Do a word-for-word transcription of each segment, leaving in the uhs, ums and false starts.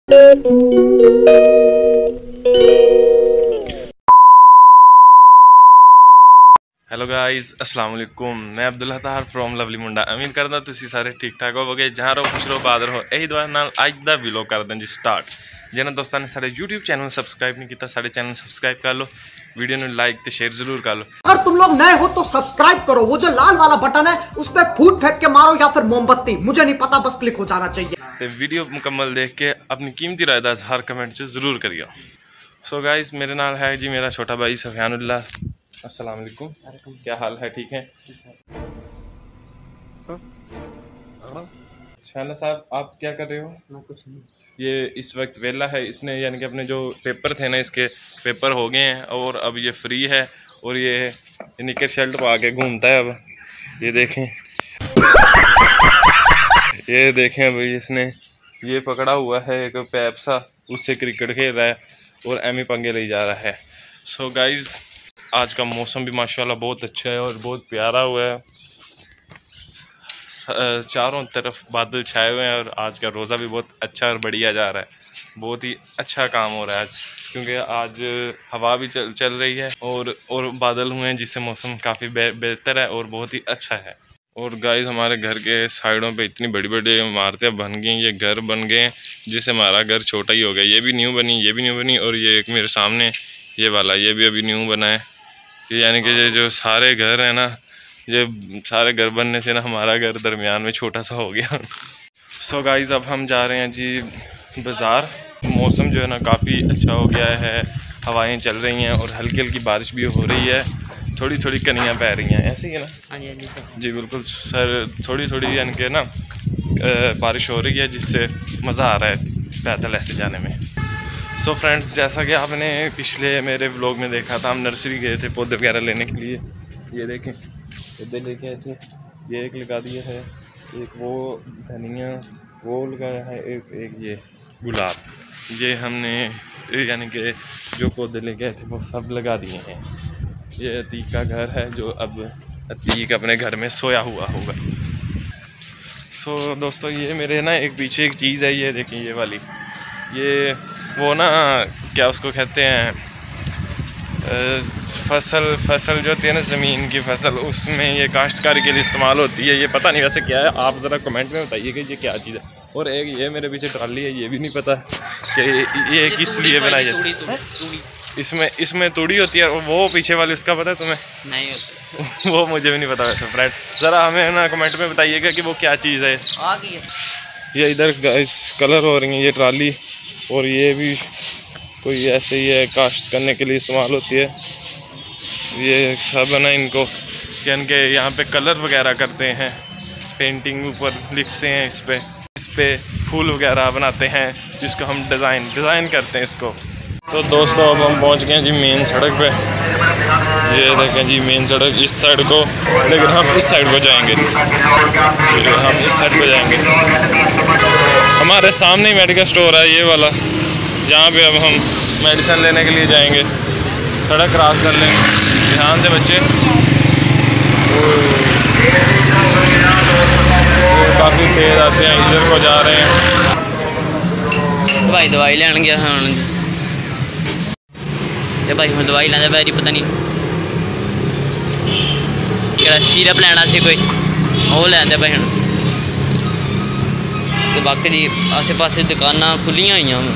Hello guys, अस्सलाम वालेकुम। मैं अब्दुल हतार फ्रॉम लवली मुंडा। उम्मीद करदा तुसी सारे ठीक ठाक होवोगे। जहाँ रहो खुश रहो बादर हो। यही दुआ नाल अज दा व्लॉग करदे जी स्टार्ट। जिन्होंने दोस्तों ने सारे यूट्यूब चैनल सब्सक्राइब नहीं किया, सारे चैनल सब्सक्राइब कर लो, वीडियो ने लाइक तो शेयर जरूर कर लो। अगर तुम लोग नए हो तो सब्सक्राइब करो, वो जो लाल वाला बटन है उस पर फूट फेंक के मारो या फिर मोमबत्ती, मुझे नहीं पता, बस क्लिक हो जाना चाहिए। तो वीडियो मुकम्मल देख के अपनी कीमती राय का इजहार कमेंट से जरूर करिए। सो गाइस, मेरे नाल है जी मेरा छोटा भाई सफियानुल्लाह। अस्सलाम वालेकुम, क्या हाल है? ठीक है सफियानुल्लाह साहब, आप क्या कर रहे हो? मैं कुछ नहीं। ये इस वक्त वेला है, इसने यानी कि अपने जो पेपर थे ना, इसके पेपर हो गए हैं और अब ये फ्री है और ये निकर शर्ट पा के घूमता है। अब ये देखें ये देखें अब इसने ये पकड़ा हुआ है एक पैप सा, उससे क्रिकेट खेल रहा है और एमी पंगे ले जा रहा है। सो so गाइज, आज का मौसम भी माशाल्लाह बहुत अच्छा है और बहुत प्यारा हुआ है। चारों तरफ बादल छाए हुए हैं और आज का रोज़ा भी बहुत अच्छा और बढ़िया जा रहा है। बहुत ही अच्छा काम हो रहा है आज, क्योंकि आज हवा भी चल चल रही है और और बादल हुए हैं, जिससे मौसम काफ़ी बेहतर है और बहुत ही अच्छा है। और गाइस, हमारे घर के साइडों पे इतनी बड़ी बड़ी इमारतें बन गई, ये घर बन गए जिससे हमारा घर छोटा ही हो गया। ये भी न्यू बनी, ये भी न्यू बनी और ये एक मेरे सामने ये वाला, ये भी अभी न्यू बना है। यानी कि ये जो सारे घर हैं ना, ये सारे घर बनने से ना हमारा घर दरमियान में छोटा सा हो गया। सो so गाइस, अब हम जा रहे हैं जी बाज़ार। मौसम जो है ना काफ़ी अच्छा हो गया है, हवाएं चल रही हैं और हल्की हल्की बारिश भी हो रही है, थोड़ी थोड़ी कनियाँ बह रही हैं। ऐसे ही है ना? हाँ जी, हाँ जी सर। जी बिल्कुल सर, थोड़ी थोड़ी यानी कि ना बारिश हो रही है, जिससे मज़ा आ रहा है पैदल ऐसे जाने में। सो so फ्रेंड्स, जैसा कि आपने पिछले मेरे व्लॉग में देखा था, हम नर्सरी गए थे पौधे वगैरह लेने के लिए। ये देखें, पौधे लेके आए थे, ये एक लगा दिया है, एक वो धनिया वो लगाया है, एक एक ये गुलाब। ये हमने यानी कि जो पौधे लेके आए थे वो सब लगा दिए हैं। ये अतीक का घर है, जो अब अतीक अपने घर में सोया हुआ होगा। सो so, दोस्तों, ये मेरे ना एक पीछे एक चीज़ है, ये देखिए ये वाली, ये वो ना क्या उसको कहते हैं, फसल फसल जो होती है ना, ज़मीन की फसल, उसमें ये काश्तकारी के लिए इस्तेमाल होती है। ये पता नहीं वैसे क्या है, आप ज़रा कमेंट में बताइए कि ये क्या चीज़ है। और एक ये मेरे पीछे ट्राली है, ये भी नहीं पता कि ये किस लिए बनाई जाती है। इसमें इसमें तूड़ी होती है, वो पीछे वाली उसका पता है तुम्हें? नहीं होता। वो मुझे भी नहीं पता वैसे फ्रेंड, ज़रा हमें ना कमेंट में बताइएगा कि वो क्या चीज़ है। आ गई है ये इधर गाइस, कलर हो रही है ये ट्राली, और ये भी कोई ऐसे ही है, काश्त करने के लिए इस्तेमाल होती है। ये सब है ना, इनको यानी कि यहाँ पे कलर वगैरह करते हैं, पेंटिंग ऊपर लिखते हैं, इस पे इस पे फूल वगैरह बनाते हैं, जिसको हम डिज़ाइन डिज़ाइन करते हैं इसको। तो दोस्तों, अब हम पहुँच गए जी मेन सड़क पे। ये देखें जी मेन सड़क इस साइड को, लेकिन हम इस साइड को जाएंगे, हम इस साइड को जाएंगे। हमारे सामने ही मेडिकल स्टोर है ये वाला, जहाँ पे अब हम मेडिसिन लेने के लिए जाएंगे। सड़क क्रॉस कर लेंगे, ध्यान से बच्चे। काफ़ी तेज़ आते हैं, इधर को जा रहे हैं। भाई दवाई लेने गया हाँ भाई, हम दवाई लेंदे भाई, पता नहीं क्या सिरप लेना सी कोई, वो लेंदे भाई। तो बाकी जी आसे पासे दुकानां खुलियां हुई हैं।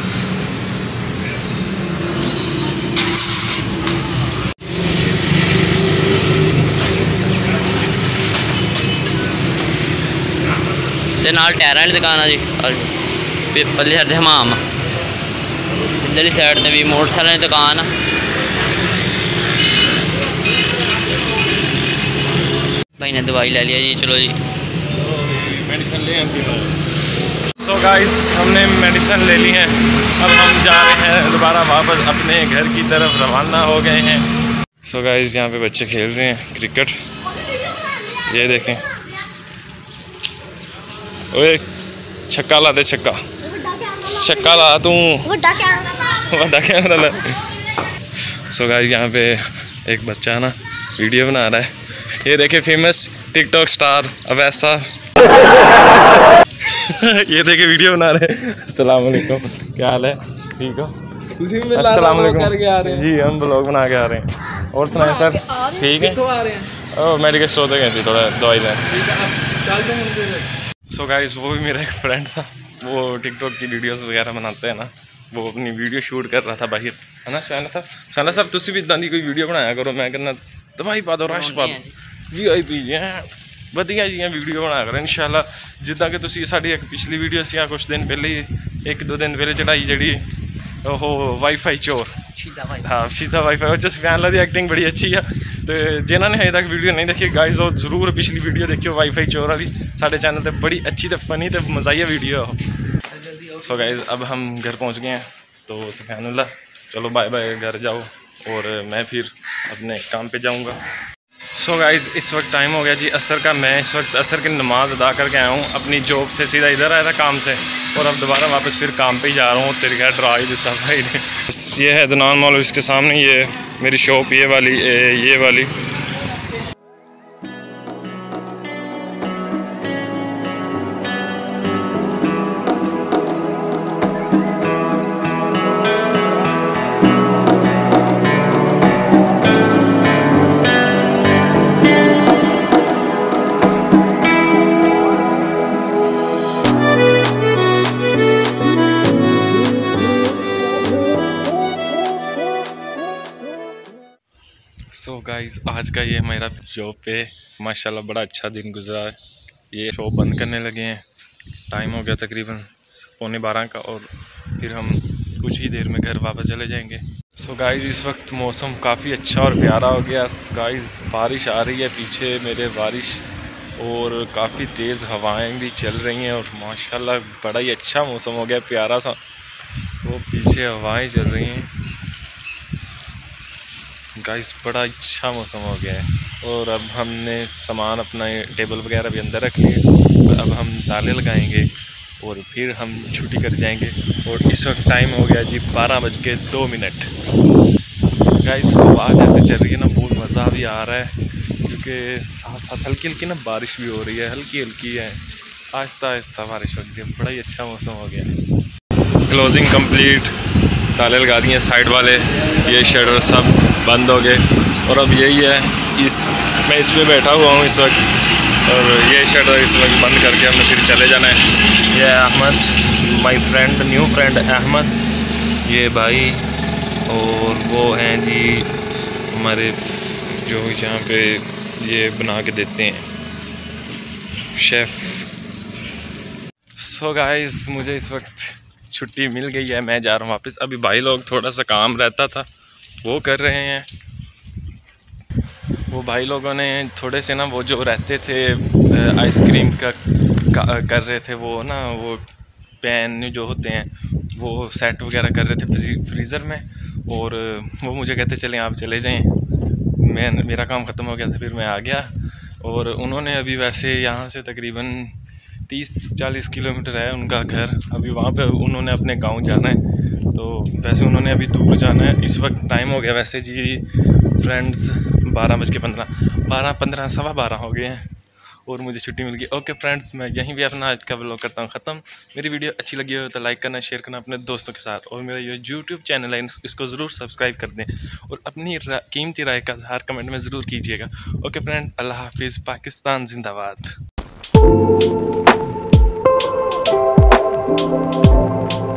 ते नाल टायरां वाली दुकान है जी, पल्ले साइड हमाम, इधरली साइड ते भी मोटरसाइकिल की दुकान। भाई ने दवाई ले लिया जी, चलो जी मेडिसिन ले आती है। सो गाइस, हमने मेडिसिन ले ली है, अब हम जा रहे हैं दोबारा वापस अपने घर की तरफ रवाना हो गए हैं। सो गाइस, यहाँ पे बच्चे खेल रहे हैं क्रिकेट, ये देखें। ओए छक्का ला दे, छक्का छक्का ला तू। सो गाइस, यहाँ पे एक बच्चा ना वीडियो बना रहा है, ये देखे फेमस टिकटॉक स्टार अवैसा। ये देखे वीडियो बना रहे हैं। अस्सलाम वालेकुम, क्या हाल है? ठीक हो? अस्सलाम वालेकुम जी, हम ब्लॉग बना के आ रहे हैं। और सुनाए सर, ठीक है? ओह मेडिकल स्टोर तक गए थे थोड़ा दवाई लें। सो गाइस, वो भी मेरा एक फ्रेंड था, वो टिकटॉक की वीडियोस वगैरह बनाते हैं ना, वो अपनी वीडियो शूट कर रहा था बाहर, है ना शाला साहब? शाला साहब तुसी भी इदां दी कोई वीडियो बनाया करो, मैं कहना दवाई पा दो, रश पा दो, वी आई पी है वधिया जी वीडियो बनाया करो इंशाल्लाह। जिद्दां कि तुसी साडी एक पिछली वीडियो सी कुछ दिन पहले ही एक दो दिन पहले चढ़ाई जड़ी ओहो वाईफाई चोर, हाँ सीधा वाईफाई, वो सफियान दी एक्टिंग बड़ी अच्छी है। तो जिन्होंने अजे तक वीडियो नहीं देखी गाइस, वो जरूर पिछली वीडियो देखियो वाईफाई चोर वाली, साढ़े चैनल पर बड़ी अच्छी तो फनी तो मज़ाइया वीडियो है। सो गाइस, अब हम घर पहुंच गए हैं, तो सुबहानल्लाह, चलो बाय बाय, घर जाओ और मैं फिर अपने काम पे जाऊंगा। सो गाइस, इस वक्त टाइम हो गया जी असर का, मैं इस वक्त असर की नमाज़ अदा करके आया हूँ अपनी जॉब से, सीधा इधर आया था काम से, और अब दोबारा वापस फिर काम पे ही जा रहा हूँ। तेरे क्या ड्रा ही देता भाई ने। ये है दनान मॉल, इसके सामने ये मेरी शॉप, ये वाली ये वाली। सो so गाइस, आज का ये मेरा जॉब पे माशाल्लाह बड़ा अच्छा दिन गुजरा है। ये शॉप बंद करने लगे हैं, टाइम हो गया तकरीबन पौने बारह का, और फिर हम कुछ ही देर में घर वापस चले जाएंगे। सो so गाइस, इस वक्त मौसम काफ़ी अच्छा और प्यारा हो गया गाइस, बारिश आ रही है पीछे मेरे, बारिश और काफ़ी तेज़ हवाएं भी चल रही हैं, और माशाल्लाह बड़ा ही अच्छा मौसम हो गया, प्यारा सा। वो पीछे हवाएं चल रही हैं गाइस, बड़ा अच्छा मौसम हो गया है। और अब हमने सामान अपना टेबल वगैरह भी अंदर रख लिए, अब हम ताले लगाएंगे और फिर हम छुट्टी कर जाएंगे। और इस वक्त टाइम हो गया जी बारह बज के दो मिनट। गाइस, आवाज़ ऐसे चल रही है ना, बहुत मज़ा भी आ रहा है, क्योंकि साथ साथ हल्की हल्की ना बारिश भी हो रही है, हल्की हल्की है, आहिस्ता आहिस्ता बारिश हो रही है, बड़ा ही अच्छा मौसम हो गया। क्लोजिंग कंप्लीट, ताले लगा दिए साइड वाले, ये शटर सब बंद हो गए, और अब यही है, इस मैं इस पे बैठा हुआ हूँ इस वक्त, और ये शटर इस वक्त बंद करके हमने फिर चले जाना है। ये Ahmed my friend, new friend Ahmed, ये भाई, और वो हैं जी हमारे जो यहाँ पे ये बना के देते हैं, शेफ़। सो गाइस, मुझे इस वक्त छुट्टी मिल गई है, मैं जा रहा हूँ वापस। अभी भाई लोग थोड़ा सा काम रहता था वो कर रहे हैं, वो भाई लोगों ने थोड़े से ना वो जो रहते थे आइसक्रीम का, का कर रहे थे, वो ना वो पैन जो होते हैं वो सेट वगैरह कर रहे थे फ्रीज़र में, और वो मुझे कहते चलें आप चले जाएं। मैं मेरा काम ख़त्म हो गया था, फिर मैं आ गया, और उन्होंने अभी वैसे यहाँ से तकरीबन तीस चालीस किलोमीटर है उनका घर, अभी वहाँ पे उन्होंने अपने गांव जाना है, तो वैसे उन्होंने अभी दूर जाना है। इस वक्त टाइम हो गया वैसे जी फ्रेंड्स बारह बज के पंद्रह बारह पंद्रह सवा बारह हो गए हैं, और मुझे छुट्टी मिल गई। ओके फ्रेंड्स, मैं यहीं भी अपना आज का व्लॉग करता हूँ ख़त्म। मेरी वीडियो अच्छी लगी हो तो लाइक करना, शेयर करना अपने दोस्तों के साथ, और मेरा ये यूट्यूब चैनल है इसको ज़रूर सब्सक्राइब कर दें, और अपनी कीमती राय का हर कमेंट में ज़रूर कीजिएगा। ओके फ्रेंड, अल्लाह हाफिज़, पाकिस्तान जिंदाबाद।